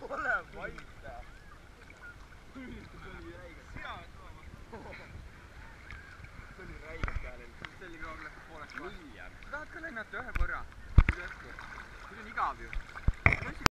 Ole vait! See oli räigelt. See oli räigelt häälil. See oli ka pooleks kohast. Sa tahad ka lennata ühe korra? See on igav ju.